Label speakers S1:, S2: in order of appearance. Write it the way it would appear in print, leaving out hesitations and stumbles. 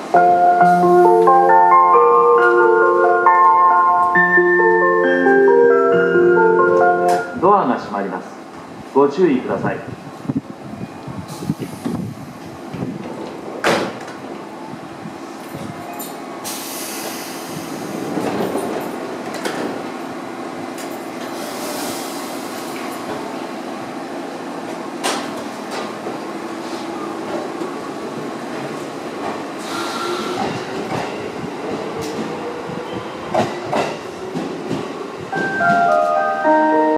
S1: ドアが閉まります。ご注意ください。